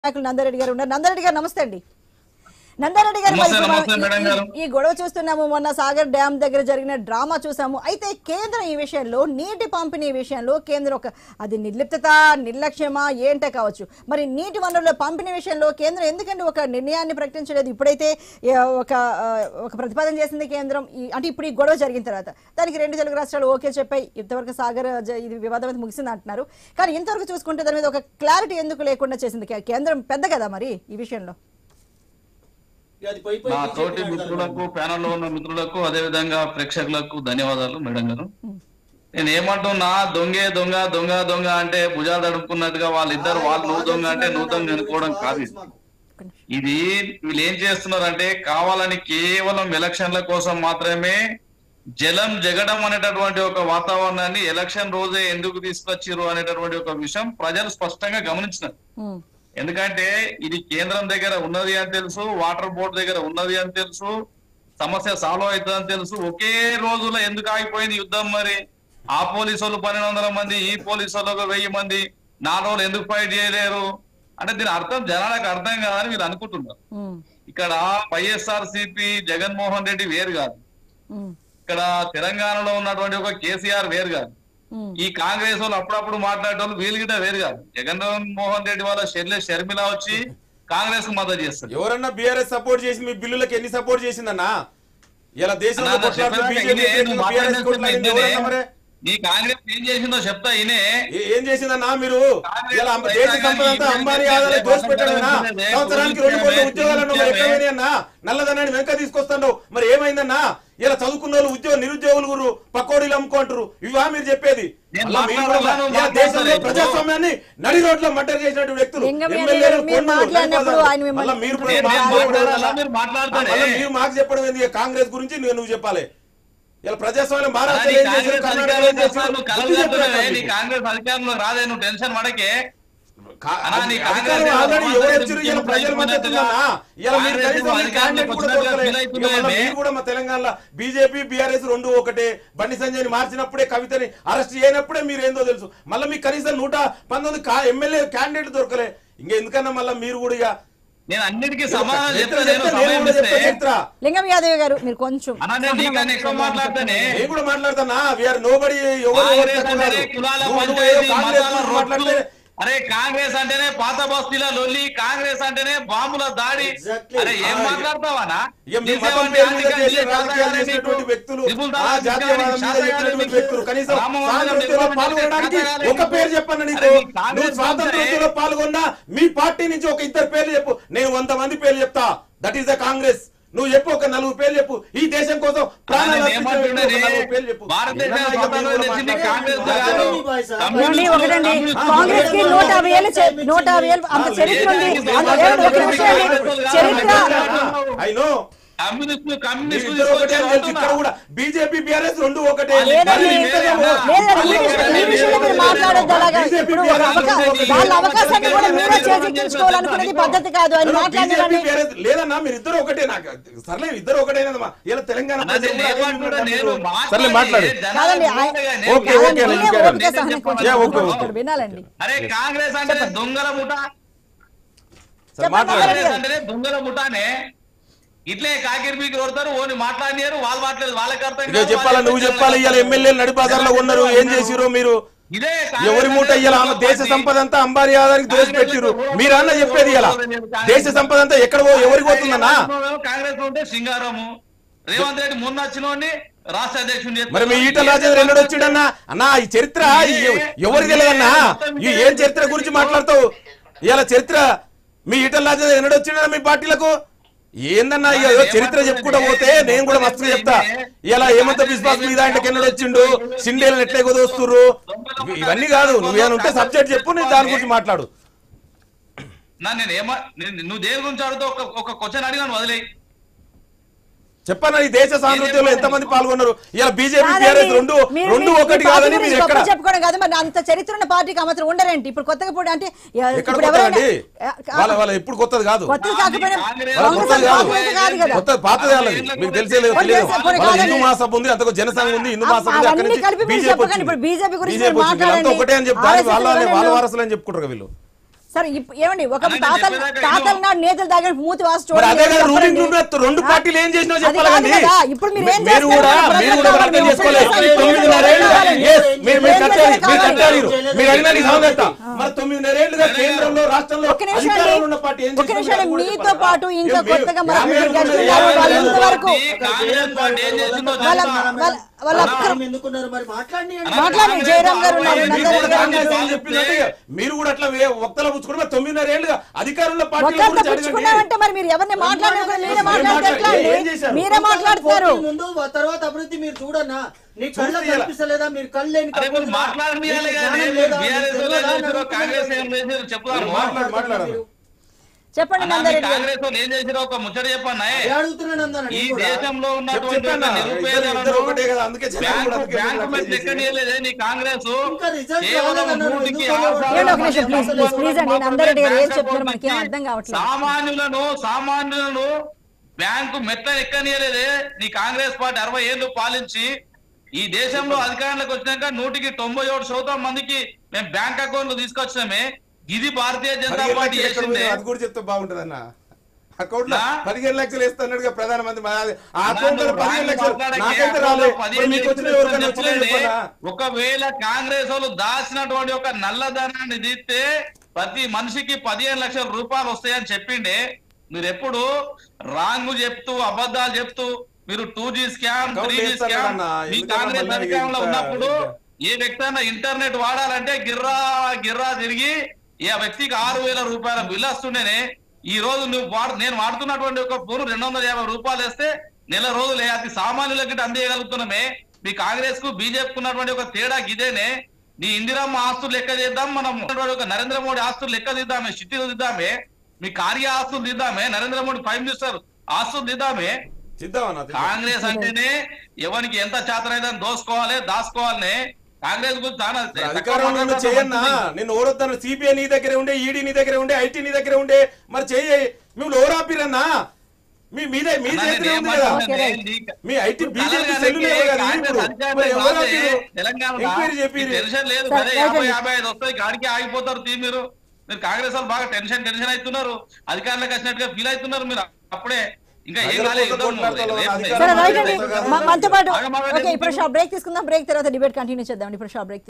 నాయకులు నందారెడ్డి గారు ఉన్నారు. నందారెడ్డి గారు నమస్తే అండి. నందారెడ్డి గారు, ఈ గొడవ చూస్తున్నాము. మొన్న సాగర్ డ్యామ్ దగ్గర జరిగిన డ్రామా చూసాము. అయితే కేంద్రం ఈ విషయంలో నీటి పంపిణీ విషయంలో కేంద్రం అది నిర్లిప్తత నిర్లక్ష్యమా ఏంటే కావచ్చు. మరి నీటి వనరుల పంపిణీ విషయంలో కేంద్రం ఎందుకంటే ఒక నిర్ణయాన్ని ప్రకటించలేదు? ఇప్పుడైతే ఒక ప్రతిపాదన చేసింది కేంద్రం. అంటే ఇప్పుడు ఈ గొడవ జరిగిన తర్వాత దానికి రెండు తెలుగు రాష్ట్రాలు ఓకే చెప్పాయి. ఇంతవరకు సాగర్ ఇది వివాదం అయితే ముగిసింది అంటున్నారు. కానీ ఇంతవరకు చూసుకుంటే దాని మీద ఒక క్లారిటీ ఎందుకు లేకుండా చేసింది కేంద్రం? పెద్ద కదా మరి ఈ విషయంలో. నా తోటి మిత్రులకు, ప్యానల్ లో ఉన్న మిత్రులకు, అదే విధంగా ప్రేక్షకులకు ధన్యవాదాలు మేడం గారు. నేను ఏమంటున్నా, దొంగే దొంగ దొంగ దొంగ అంటే భుజాలు తడుపుకున్నట్టుగా వాళ్ళిద్దరు వాళ్ళు నువ్వు దొంగ అంటే నువ్వు దొంగ అనుకోవడం కాదు. ఇది వీళ్ళు ఏం చేస్తున్నారంటే కావాలని కేవలం ఎలక్షన్ల కోసం మాత్రమే జలం జగడం అనేటటువంటి ఒక వాతావరణాన్ని ఎలక్షన్ రోజే ఎందుకు తీసుకొచ్చిర్రు అనేటటువంటి ఒక విషయం ప్రజలు స్పష్టంగా గమనించినారు. ఎందుకంటే ఇది కేంద్రం దగ్గర ఉన్నది అని తెలుసు, వాటర్ బోర్డు దగ్గర ఉన్నది అని తెలుసు, సమస్య సాల్వ్ అవుతుందని తెలుసు. ఒకే రోజులో ఎందుకు ఆగిపోయింది యుద్ధం? మరి ఆ పోలీసు వాళ్ళు 1200 మంది, ఈ పోలీసు వాళ్ళు 1000 మంది 4 రోజులు ఎందుకు ఫైట్ చేయలేరు అంటే దీని అర్థం జనాలకు అర్థం కాదని వీళ్ళు అనుకుంటున్నారు. ఇక్కడ వైఎస్ఆర్సీపీ జగన్మోహన్ రెడ్డి వేరు కాదు, ఇక్కడ తెలంగాణలో ఉన్నటువంటి ఒక కేసీఆర్ వేరు కాదు, ఈ కాంగ్రెస్ వాళ్ళు అప్పుడప్పుడు మాట్లాడే వాళ్ళు వీళ్ళు గిట్ట వేరు కాదు. జగన్మోహన్ రెడ్డి వాళ్ళ షర్మిల వచ్చి కాంగ్రెస్ కు మద్దతు చేస్తారు. ఎవరన్నా బీఆర్ఎస్ సపోర్ట్ చేసి మీ బిల్లులకు ఎన్ని సపోర్ట్ చేసిందన్నా? ఇలా దేశంలో నీ కాంగ్రెస్ ఏం చేసిందో చెప్తా. ఏం చేసిందన్నా? మీరు ఇలా దేశ సంపద అంతా అంబానీ ఆదాయాలు దోషపెట్టాడన్నా. సంవత్సరానికి 2 కోట్ల ఉద్యోగాలను ఎక్కడైనా నల్లదనాన్ని వెనక తీసుకొస్తాడు. మరి ఏమైందన్నా? ఇలా చదువుకున్న వాళ్ళు నిరుద్యోగులు గురు పకోడీలు అమ్ముకుంటారు. ఇవా మీరు చెప్పేది? దేశంలో ప్రజాస్వామ్యాన్ని నడి రోడ్లో మర్డర్ చేసినటువంటి వ్యక్తులు మీరు మాకు చెప్పడం ఏంది? కాంగ్రెస్ గురించి నువ్వు చెప్పాలి. ఇలా ప్రజాస్వామ్యం కాంగ్రెస్ అధికారంలో రాదే, నువ్వు టెన్షన్ పడకే. తెలంగాణలో బీజేపీ బీఆర్ఎస్ 2 ఒకటే. బండి సంజయ్ మార్చినప్పుడే, కవితని అరెస్ట్ చేయనప్పుడే మీరు ఏందో తెలుసు. మళ్ళీ మీకు కనీసం 119 ఎమ్మెల్యే క్యాండిడేట్ దొరకలే. ఇంకా ఎందుకన్నా మళ్ళీ మీరు కూడా నేను అన్నిటికీ సమాధానం లింగం యాదవ్ గారు మీరు కొంచెం మాట్లాడుతానే కూడా మాట్లాడుతున్నా. We're nobody. అరే కాంగ్రెస్ అంటేనే పాత బస్తీల లొల్లి, కాంగ్రెస్ అంటేనే బాంబుల దాడి. అరే ఏం మాట్లాడతావా? ఒక పేరు చెప్పండి. నీకు స్వాతంత్ర్యంలో పాల్గొన్నా మీ పార్టీ నుంచి ఒక 2 పేర్లు చెప్పు. నేను 100 మంది పేర్లు చెప్తా. That is the Congress. నువ్వు చెప్పు, ఒక 4 పేర్లు చెప్పు. ఈ దేశం కోసం ప్రాణాలు పేర్లు చెప్పు. కాంగ్రెస్ కి 150,000 అంత చరిత్ర ఉంది. చరిత్ర బీజేపీ బీఆర్ఎస్ 2 ఒకటే. లేదన్నా మీరు ఇద్దరు ఒకటే. నాకు సర్లే ఇద్దరు ఒకటేనమ్మా. ఇలా తెలంగాణ సర్లే మాట్లాడు. వినాలండి. అరే కాంగ్రెస్ అంటే దొంగల ముఠా, అంటే దొంగల ముఠానే. ఇట్లే కాకిరి బీకి కొడతారు. ఓని మాట్లాడినారు, వాళ్ళు మాట్లాడలేదు. వాళ్ళకి అర్థం చెప్పాలా? నువ్వు చెప్పాలి. ఇవాళ ఎమ్మెల్యేలు నడి బజార్లో ఉన్నారు. ఏం చేసిరో మీరు? ఎవరి మూట ఇయ్యాల? దేశ సంపద అంతా అంబానీ ఆదానికి దోషపెట్టిరు. మీరు అన్న చెప్పేది ఇలా దేశ సంపద అంతా ఎక్కడ ఎవరికి పోతుందన్నా? కాంగ్రెస్ ఉంటే సింగారము రేవంత్ రెడ్డి మొన్న వచ్చినోడిని రాష్ట్ర అధ్యక్షుడు. మరి మీ ఈటల రాజేంద్ర ఎన్నడూ వచ్చిడన్నా? అన్నా ఈ చరిత్ర ఎవరికి తెలియదన్నా? ఏం చరిత్ర గురించి మాట్లాడతావు? ఇలా చరిత్ర మీ ఈటల రాజేంద్ర ఎన్నడూ వచ్చిండన్నా మీ పార్టీలకు? ఏందన్నా చరిత్ర చెప్పుకుంటా పోతే నేను కూడా మస్తుగా చెప్తా. ఇలా ఏమంత విశ్వాసం మీద ఆయనకి ఎన్నడూ వచ్చిండు, సిండేలను ఎట్లా కుదోస్తుర్రు, ఇవన్నీ కాదు. నువ్వేమైనా ఉంటే సబ్జెక్ట్ చెప్పు, నేను దాని గురించి మాట్లాడు. నువ్వు దేని గురించి అడుగుతా? ఒక క్వశ్చన్ అడిగాను, వదిలేయి. చెప్పన్నా ఈ దేశ సాంస్కృతిలో ఎంతమంది పాల్గొన్నారు? ఇలా బీజేపీ బీఆర్ఎస్ 2 ఒకటి కాదని మీరు ఎక్కడ చెప్పుకోవడం కాదు. మరి అంత చరిత్ర ఉన్న పార్టీకి అమలు ఉండరేంటి? ఇప్పుడు కొత్తగా పోటీ అంటే వాళ్ళ ఇప్పుడు కొత్తది కాదు, కొత్తది కాకపోయినా కొత్త పాతది వాళ్ళది. మీకు తెలిసే హిందూ మహాసభ ఉంది, అంతకు జనసంఘం ఉంది, హిందూ మహాసభ ఉంది, అక్కడి నుంచి బీజేపీ ఒకటే అని చెప్తారు. వాళ్ళ వారసులు అని చెప్పుకుంటారు వీళ్ళు. సరే ఏమండి ఒక తాతల నాడు నేతల దగ్గర మూతి వాసి మరి అదే కదా రూలింగ్ చూడండి. రెండు పార్టీలు ఏం చేసినా అది చెప్పాలి కాదు కానీ కదా, ఇప్పుడు మీరు ఏం మీరు కూడా అర్థం చేసుకోలేదు. 9.5 ఏళ్లుగా yes, మీరు కట్టారు మీరు అడిగిన సమస్త మరి 9.5 ఏళ్లుగా కేంద్రంలో రాష్ట్రంలో అధికారంలో ఉన్న పార్టీ ఏం ఒక నిమిషం మీతో పాటు ఇంకా కొత్తగా మరి వాళ్ళు ఇంతవరకు మాట్లాడండి. జయరాం గారు ఉన్నారు, నందరెడ్డి గారు ఉన్నారు. మీరు కూడా అట్లా వక్తల పుచ్చుకుంటే 9.5 ఏళ్లుగా అధికారంలో పార్టీ పుచ్చుకున్నామంటే మరి మీరు ఎవరిని మాట్లాడకుండా మీరే మాట్లాడితే ఎట్లా అండి? మీరే మాట్లాడుతున్నారు. ముందు తర్వాత అభివృద్ధి మీరు చూడన్నా నీ కళ్ళ కనిపిస్తలేదా? మీరు కళ్ళు లేని చెప్పండి నందరెడ్డి గారు. కాంగ్రెస్ వాళ్ళు ఏం చేసిరో ఒక ముచ్చట చెప్పన్నా. అడుగుతున్నాను ఈ దేశంలో ఉన్నటువంటి బ్యాంకు మీద లెక్కనీయలేదే నీ కాంగ్రెస్. ప్లీజ్ అండి, నందరెడ్డి గారు ఏం చెప్తున్నారు మనకి అర్థం కావట్లేదు. సామాన్యులను బ్యాంకు మెట్ల ఎక్కనీయలేదే నీ కాంగ్రెస్ పార్టీ 60 ఏళ్లు పాలించి. ఈ దేశంలో అధికారంలోకి వచ్చినాక 197% మందికి మేము బ్యాంక్ అకౌంట్లు తీసుకొచ్చినామే. ఇది భారతీయ జనతా పార్టీ చేసింది. అది కూడా చెప్తే బాగుంటది అన్న. అకౌంట్ లో 15 లక్షలు వేస్తున్నట్టుగా ప్రధానమంత్రి అకౌంట్ లో 15 లక్షలు నాకైతే రాలేదు. ఒకవేళ కాంగ్రెస్ వాళ్ళు దాచినటువంటి ఒక నల్లధనాన్ని తీస్తే ప్రతి మనిషికి 15 లక్షల రూపాయలు వస్తాయని చెప్పిండే. మీరు ఎప్పుడు రాంగ్ చెప్తూ అబద్ధాలు చెప్తూ మీరు 2G స్కామ్ 3G స్కామ్ మీ కాంగ్రెస్ అధికారంలో ఉన్నప్పుడు ఏ వ్యక్తి అయినా ఇంటర్నెట్ వాడాలంటే గిర్రా గిర్రా తిరిగి ఆ వ్యక్తికి 6,000 రూపాయల బిల్లు వస్తుండేనే. ఈ రోజు నేను వాడుతున్నటువంటి ఒక ఫోన్ 250 రూపాయలు వేస్తే నెల రోజులే అది సామాన్యులకి అందేయగలుగుతున్నామే. మీ కాంగ్రెస్ కు బీజేపీకి ఉన్నటువంటి ఒక తేడా ఇదేనే. నీ ఇందిరమ్మ ఆస్తులు లెక్క చేద్దాం, మనం ఒక నరేంద్ర మోడీ ఆస్తులు లెక్క దిద్దామే, చిట్టీలు దిద్దామే, మీ కార్య ఆస్తులు దిద్దామే, నరేంద్ర మోడీ ప్రైమ్ మినిస్టర్ ఆస్తులు దిద్దామే. కాంగ్రెస్ అంటేనే ఎవరికి ఎంత చేతనైతే దోసుకోవాలి దాసుకోవాలనే. కాంగ్రెస్ గురించి అధికారంలో చేయన్నా. నేను ఓడొద్దాను. సిబిఐ నీ దగ్గర ఉండే, ఈడీ నీ దగ్గర ఉండే, ఐటీ నీ దగ్గర ఉండే, మరి చెయ్యి. మేము ఓరాపిరన్నా మీ చేతిలో ఉంది కదా. మీ ఐటీ బీజేపీ ఎంక్వైరీ చెప్పి టెన్షన్ లేదు. 50-55 వస్తాయి, గాడికి ఆగిపోతారు. మీరు కాంగ్రెస్ వాళ్ళు బాగా టెన్షన్ అవుతున్నారు, అధికారంలోకి వచ్చినట్టుగా ఫీల్ అవుతున్నారు మీరు. అప్పుడే ఇంకా ఏం కాలేదు. మనతో పాటు ఇప్పుడు షార్ట్ బ్రేక్ తీసుకుందాం. బ్రేక్ తర్వాత డిబేట్ కంటిన్యూ చేద్దాం. ఇప్పుడు షార్ట్ బ్రేక్.